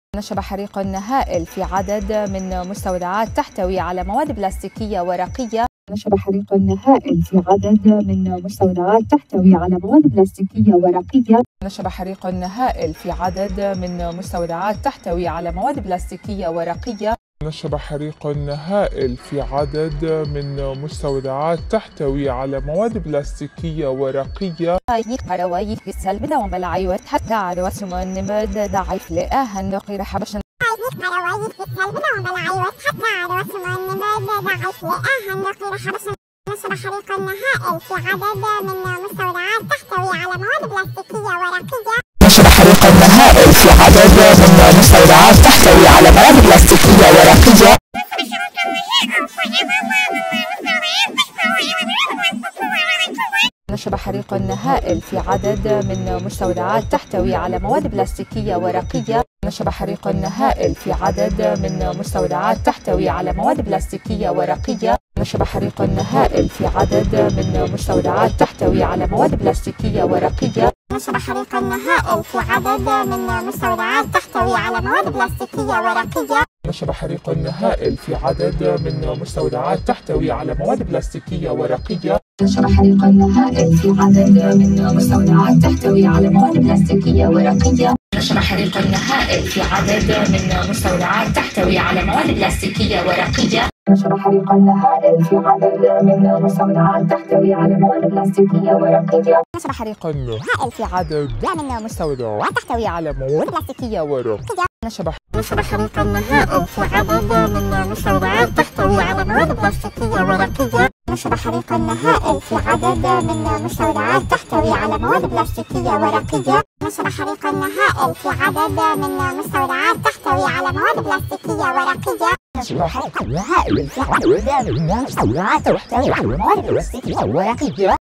نشب حريق هائل في عدد من مستودعات تحتوي على مواد بلاستيكية ورقية. نشب حريق هائل في عدد من مستودعات تحتوي على مواد بلاستيكية ورقية. نشب حريق هائل في عدد من مستودعات تحتوي على مواد بلاستيكية ورقية. نشب حريق هائل في عدد من مستودعات تحتوي على مواد بلاستيكية ورقية. روايح السلب دوام العيوت حتى على وسمون نبد ضعيف لأهن غير حبشن. روايح السلب دوام العيوت حتى على وسمون نبد ضعيف لأهن غير حبشن. نشب حريق هائل في عدد من مستودعات تحتوي على مواد بلاستيكية ورقية. نشب حريق هائل في عدد من مستودعات تحتوي على مواد بلاستيكية ورقية. نشب حريق هائل في عدد من مستودعات تحتوي على مواد بلاستيكية ورقية. نشب حريق هائل في عدد من مستودعات تحتوي على مواد بلاستيكية ورقية. نشب حريق هائل في عدد من مستودعات تحتوي على مواد بلاستيكية ورقية. نشب حريق هائل في عدد من مستودعات تحتوي على مواد بلاستيكية ورقية. نشب حريق هائل في عدد من مستودعات تحتوي على مواد بلاستيكية ورقية. نشب حريق هائل في عدد من مستودعات تحتوي على مواد بلاستيكية ورقية. نشب حريق هائل في عدد من مستودعات تحتوي على مواد بلاستيكية ورقية. نشب حريق هائل في عدد من مستودعات تحتوي على مواد بلاستيكية ورقية. نشب حريق هائل في عدد من مستودعات تحتوي على مواد بلاستيكية ورقية. نشب حريق هائل في عدد من مستودعات تحتوي على مواد بلاستيكية ورقية. نشب حريق هائل في عدد من مستودعات تحتوي على مواد بلاستيكية ورقية. نشب حريق هائل في عدد من مستودعات تحتوي على مواد بلاستيكية ورقية. نشب حريق هائل في عدد من مستودعات تحتوي على مواد بلاستيكية ورقية.